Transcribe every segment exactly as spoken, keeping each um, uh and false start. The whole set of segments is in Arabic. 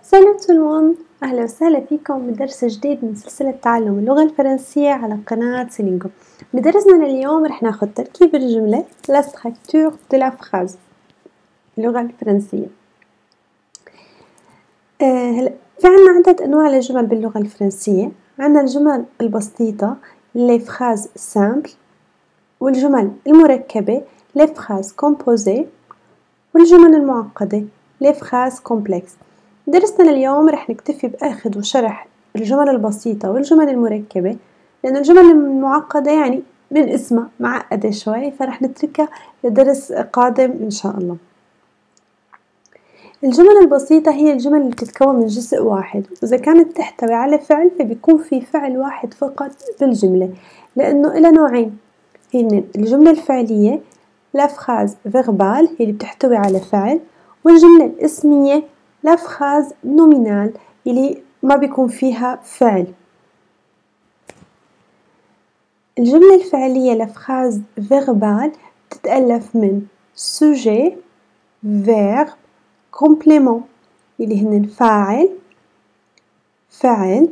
سالو tout le monde، أهلا وسهلا فيكم بدرس جديد من سلسلة تعلم اللغة الفرنسية على قناة سيلينغو. بدرسنا اليوم رح ناخد تركيب الجملة la structure de la phrase باللغة الفرنسية. آه هلا في عنا عدة أنواع للجمل باللغة الفرنسية. عنا الجمل البسيطة les phrases simples، والجمل المركبة les phrases composées، والجمل المعقدة les phrases complexes. درسنا اليوم رح نكتفي بأخذ وشرح الجمل البسيطة والجمل المركبة، لأن الجمل المعقدة يعني من اسمها معقدة شوي، فرح نتركها لدرس قادم إن شاء الله. الجمل البسيطة هي الجمل اللي بتتكون من جزء واحد، وإذا كانت تحتوي على فعل فبيكون في فعل واحد فقط بالجملة، لأنه إلى نوعين، هن الجملة الفعلية la phrase verbale هي اللي بتحتوي على فعل، والجملة الاسمية la phrase nominale اللي ما بيكون فيها فعل. الجملة الفعلية la phrase verbale تتألف من sujet verbe complément اللي هن فاعل فعل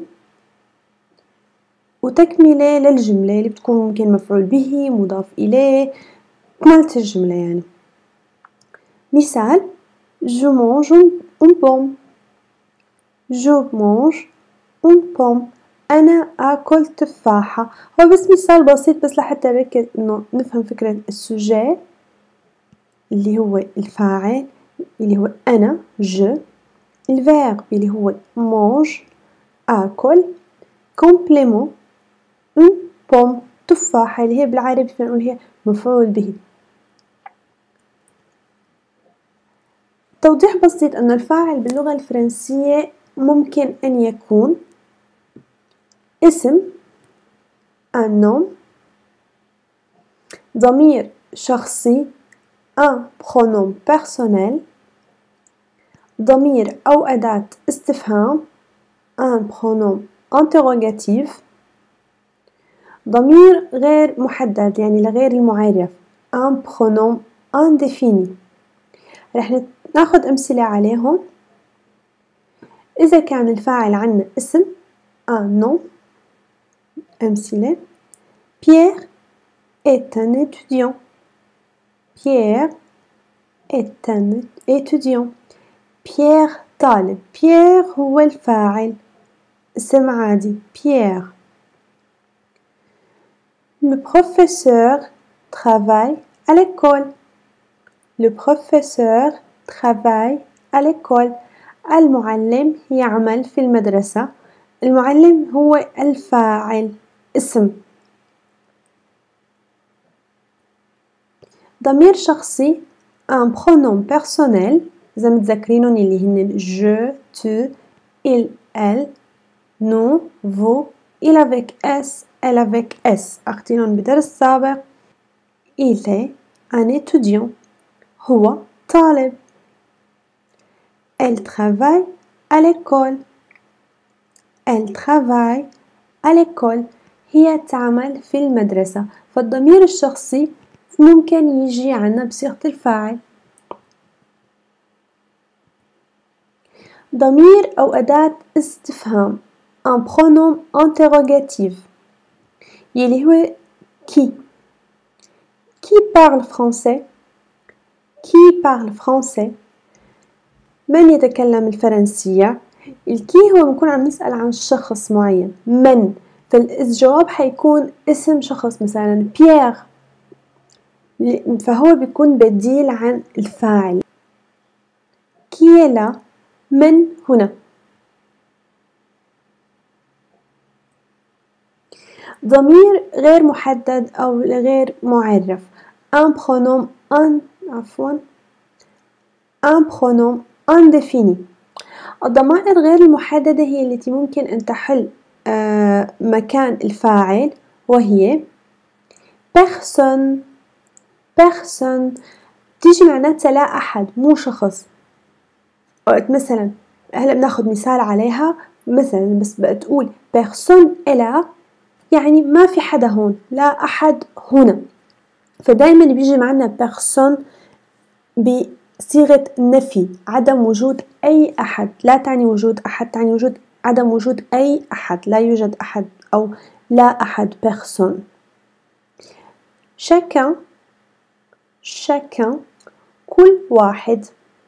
وتكملة للجملة اللي بتكون ممكن مفعول به مضاف إليه كمالة الجملة يعني. مثال je mange une pomme je mange une pomme أنا آكل تفاحة. هو بس مثال بسيط بس لحتى نركز إنه نفهم فكرة السوجي اللي هو الفاعل اللي هو أنا je، الفيرب اللي هو mange آكل، complément une pomme تفاحة اللي هي بالعربي فينا نقول هي مفعول به. توضيح بسيط أن الفاعل باللغة الفرنسية ممكن أن يكون اسم un nom، ضمير شخصي un pronom personnel، ضمير أو أداة استفهام un pronom interrogatif، ضمير غير محدد يعني لغير المعرف un pronom indéfini. رح ناخد أمثلة عليهم. إذا كان الفاعل عنا اسم un nom، أمثلة Pierre est un étudiant Pierre est un étudiant Pierre طالب Pierre هو الفاعل اسم عادي Pierre. Le professeur travaille à l'école Le professeur travaille à l'école المعلم يعمل في المدرسة. المعلم هو الفاعل اسم. ضمير شخصي un pronom personnel إذا متذكرينهم اللي هن je tu il elle nous vous il avec s elle avec s أخدينهم بدرس سابق. il est un étudiant هو طالب. elle travaille à l'école elle travaille à l'école هي تعمل في المدرسة. فالضمير الشخصي ممكن يجي عنا بصيغة الفاعل. ضمير أو أداة استفهام un pronom interrogatif يلي هو qui qui parle français qui parle français من يتكلم الفرنسية. الكي هو بنكون عم نسأل عن شخص معين من، فالجواب حيكون اسم شخص مثلا بيير، فهو بيكون بديل عن الفاعل. كي لا من هنا. ضمير غير محدد أو غير معرف un pronom un عفوا un pronom indéfini. الضمائر غير المحددة هي التي ممكن أن تحل آه مكان الفاعل، وهي personne personne تيجي معناتها لا أحد مو شخص. وقت مثلا هلا بناخد مثال عليها، مثلا بس بقى تقول personne est là يعني ما في حدا هون، لا أحد هنا، فدايما بيجي معنا personne صيغة نفي، عدم وجود أي أحد، لا تعني وجود أحد، تعني وجود عدم وجود أي أحد، لا يوجد أحد أو لا أحد personne. chacun chacun كل واحد.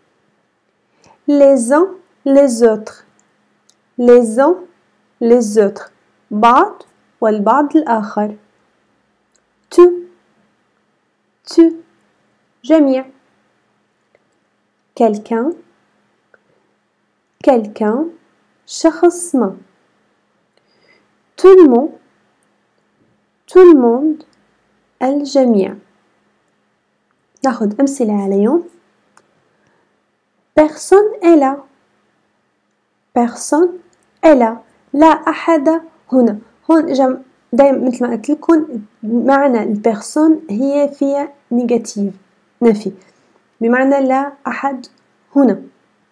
les uns les autres les uns les autres بعض والبعض الآخر. tu tu جميع. quelqu'un quelqu'un شخص ما. tout le monde tout le monde الجميع. ناخد أمثلة عليهم. personne est là personne est là لا أحد هنا. هون جم دايما مثل ما قلت لكم معنى البيرسون هي فيها نيجاتيف نفي بمعنى لا أحد هنا.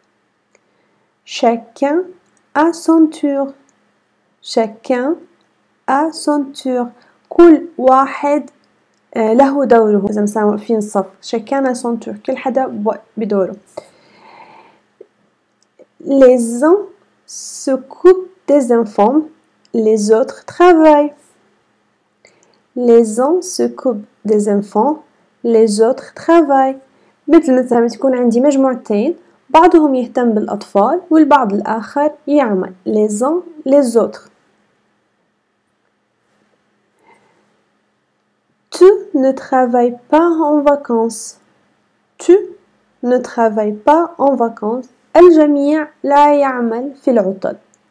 chacun a son tour chacun a son tour كل واحد له دوره. إذا مثلا واقفين صف chacun a son tour كل حدا بدوره. les uns s'occupent des enfants les autres travaillent. les uns s'occupent des enfants les autres travaillent. مثل مثلا تكون عندي مجموعتين بعضهم يهتم بالأطفال والبعض الآخر يعمل. les uns les autres. tu ne travailles pas en vacances tu ne travailles pas en vacances الجميع لا يعمل في العطل.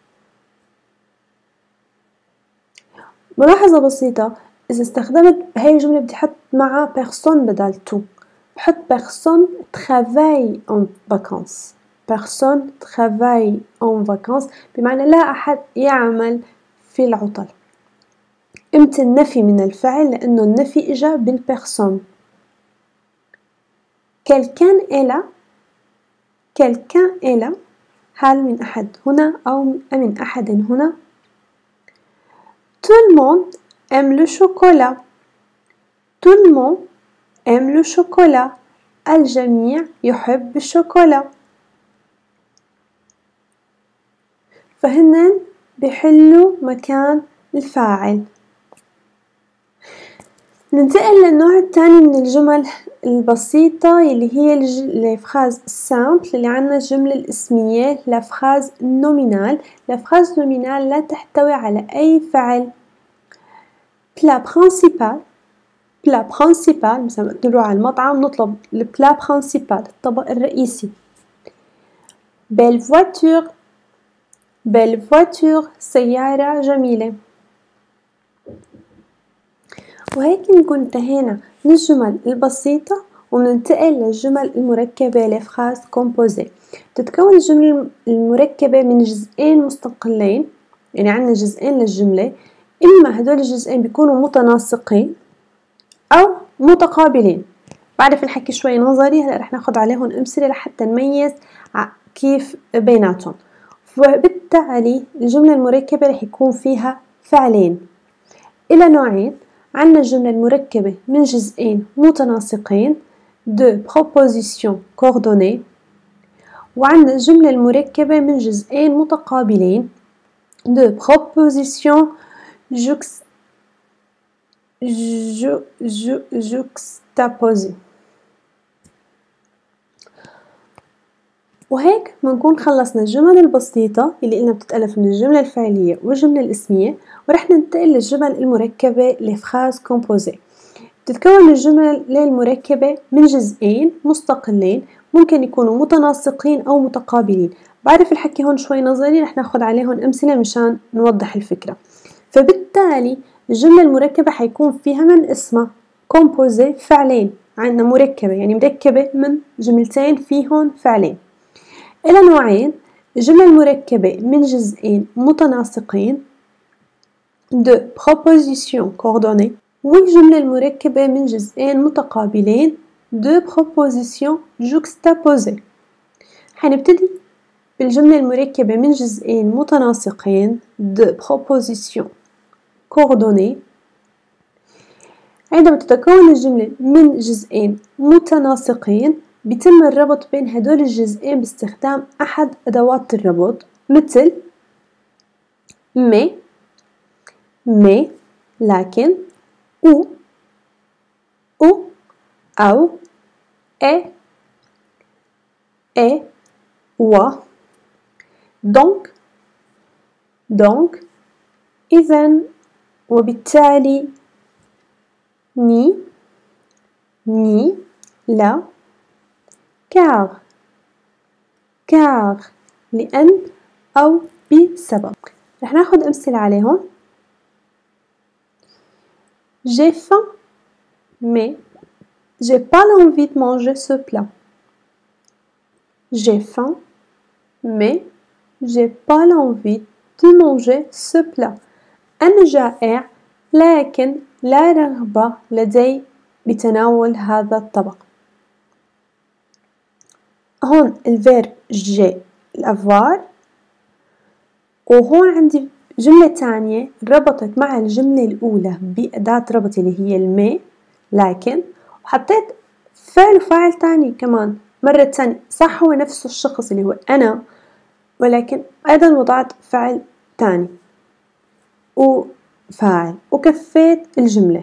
ملاحظة بسيطة إذا استخدمت هاي الجملة بدي أحط معها personne بدل تو. بحط personne travaille en vacances personne travaille en vacances بمعنى لا أحد يعمل في العطل. إمتى النفي من الفعل؟ لأنه النفي إجا بالبرسون. quelqu'un est là quelqu'un est là هل من أحد هنا أو من أحد هنا. tout le monde aime le chocolat tout le monde aime le chocolat الجميع يحب الشوكولا. فهن بيحلوا مكان الفاعل. ننتقل للنوع الثاني من الجمل البسيطة اللي هي الفراز simple اللي عنا الجملة الاسمية لا فراز نومينال. لا فراز نومينال لا تحتوي على أي فعل. plat principal plat principal مثلا نروح على المطعم نطلب البلا principal الطبق الرئيسي. belle voiture belle voiture سيارة جميلة. وهيك نكون انتهينا من الجمل البسيطة وننتقل للجمل المركبة les phrases composées. تتكون الجملة المركبة من جزئين مستقلين يعني عندنا جزئين للجملة إما هدول الجزئين بيكونوا متناسقين أو متقابلين. بعرف الحكي شوي نظري هلا رح ناخد عليهم أمثلة لحتى نميز كيف بيناتهم. وبالتالي الجملة المركبة رح يكون فيها فعلين إلى نوعين. عندنا الجملة المركبة من جزئين متناسقين de propositions coordonnées وعندنا الجملة المركبة من جزئين متقابلين de propositions juxt ju ju juxtaposées. وهيك بنكون خلصنا الجمل البسيطة اللي قلنا بتتألف من الجملة الفعلية والجملة الاسمية ورح ننتقل للجمل المركبة les phrases composées. تتكون الجمل المركبة من جزئين مستقلين ممكن يكونوا متناسقين أو متقابلين. بعرف الحكي هون شوي نظري رح ناخد عليهم أمثلة مشان نوضح الفكرة. فبالتالي الجملة المركبة حيكون فيها من اسمها composé فعلين. عندنا مركبة يعني مركبة من جملتين فيهن فعلين. إلى نوعين الجملة المركبة من جزئين متناسقين de propositions coordonnées والجملة المركبة من جزئين متقابلين de propositions juxtaposées. حنبتدي بالجملة المركبة من جزئين متناسقين de propositions coordonnées. عندما تتكون الجملة من جزئين متناسقين بيتم الربط بين هدول الجزئين باستخدام أحد أدوات الربط مثل مي مي لكن أو أو أو إي إي و دونك دونك إذن وبالتالي ني ني لا car car لأن أو بسبب. رح ناخد أمثلة عليهم. J'ai faim mais j'ai pas l'envie de manger ce plat. J'ai faim mais j'ai pas l'envie de manger ce plat. أنا جائع لكن لا رغبة لدي بتناول هذا الطبق. هون الفيرب جي الأفوار، وهون عندي جملة تانية ربطت مع الجملة الأولى بأداة ربط اللي هي المي لكن، وحطيت فعل وفاعل تاني كمان مرة تانية، صح هو نفس الشخص اللي هو أنا، ولكن أيضا وضعت فعل تاني وفاعل وكفيت الجملة.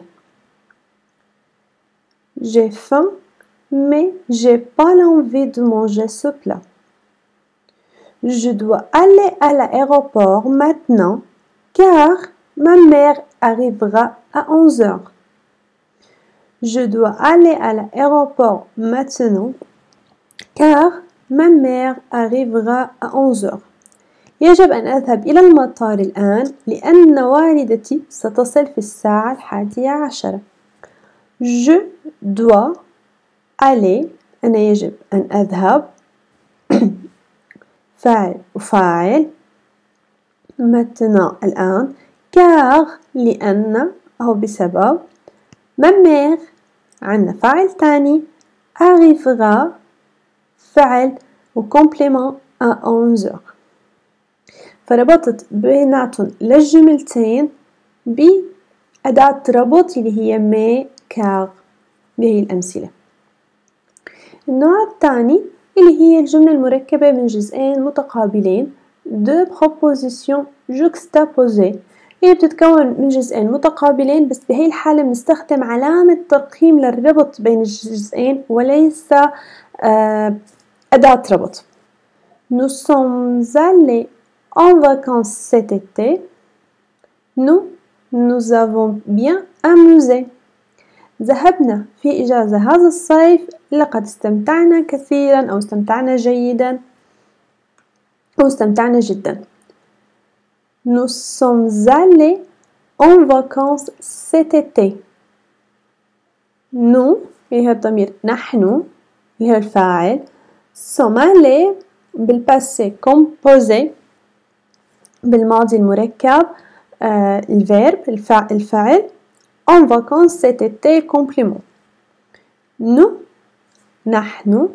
J'ai faim mais j'ai pas l'envie de manger ce plat. Je dois aller à l'aéroport maintenant car ma mère arrivera à onze heures. Je dois aller à l'aéroport maintenant car ma mère arrivera à onze heures. يجب أن أذهب إلى المطار الآن لأن والدتي ستصل في الساعة الحادية عشرة. Je dois aller أنا يجب أن أذهب فاعل وفاعل maintenant الآن car لأن أو بسبب ma mère عنا فاعل تاني arrivera فعل وكومبليمون à onze heures. فربطت بيناتهم للجملتين بأداة ربط اللي هي مي كار بهي الأمثلة. النوع الثاني اللي هي الجملة المركبة من جزئين متقابلين deux propositions juxtaposées، هي بتتكون من جزئين متقابلين بس بهي الحالة بنستخدم علامة ترقيم للربط بين الجزئين وليس أداة ربط. Nous sommes allés en vacances cet été. Nous nous avons bien amusé. ذهبنا في إجازة هذا الصيف لقد استمتعنا كثيرا أو استمتعنا جيدا أو استمتعنا جدا. Nous sommes allés en vacances cet été. Nous اللي هو الضمير نحن اللي هو الفاعل، sommes allés بالباسé composé بالماضي المركب آه الفيرب الفعل, الفعل en vacances cet été complément. Nous نحن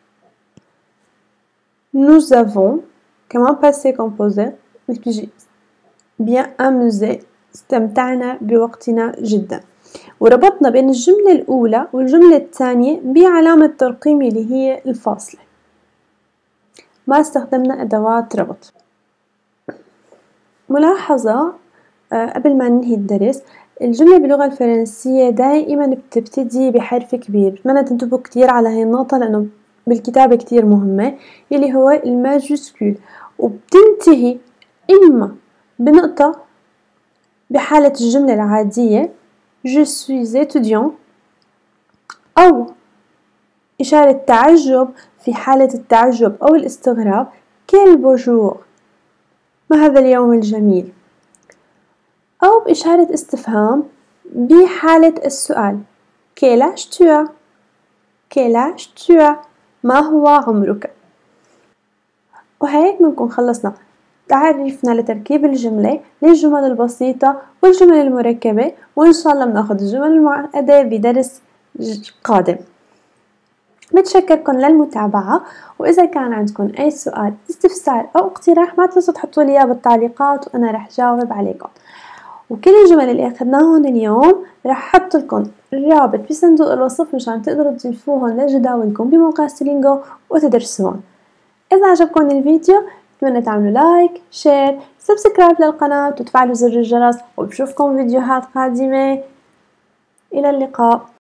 nous avons كمان passé composé بتجي bien amusé استمتعنا بوقتنا جدا. وربطنا بين الجملة الأولى والجملة الثانية بعلامة ترقيم اللي هي الفاصلة. ما استخدمنا أدوات ربط. ملاحظة قبل ما ننهي الدرس، الجملة باللغة الفرنسية دائما بتبتدي بحرف كبير، بتمنى تنتبهوا كتير على هاي النقطة لأنه بالكتابة كتير مهمة، اللي هو الماجسكول، وبتنتهي إما بنقطة بحالة الجملة العادية je suis étudiant أو إشارة تعجب في حالة التعجب أو الاستغراب quel beau jour ما هذا اليوم الجميل، أو بإشارة استفهام بحالة السؤال quel âge tu as quel âge tu as ما هو عمرك. وهيك بنكون خلصنا تعرفنا لتركيب الجملة للجمل البسيطة والجمل المركبة، وإن شاء الله بناخد الجمل المعقدة بدرس قادم. بتشكركم للمتابعة، وإذا كان عندكم أي سؤال استفسار أو اقتراح ما تنسوا تحطوا لي إياه بالتعليقات وأنا رح جاوب عليكم. وكل الجمل اللي أخذناهن اليوم راح أحط لكم الرابط بصندوق الوصف مشان تقدروا تضيفوهن لجداولكم بموقع ستولينجو وتدرسوهن. إذا عجبكم الفيديو أتمنى تعملوا لايك، شير، سبسكرايب للقناة وتفعلوا زر الجرس، وبشوفكم فيديوهات قادمة. إلى اللقاء.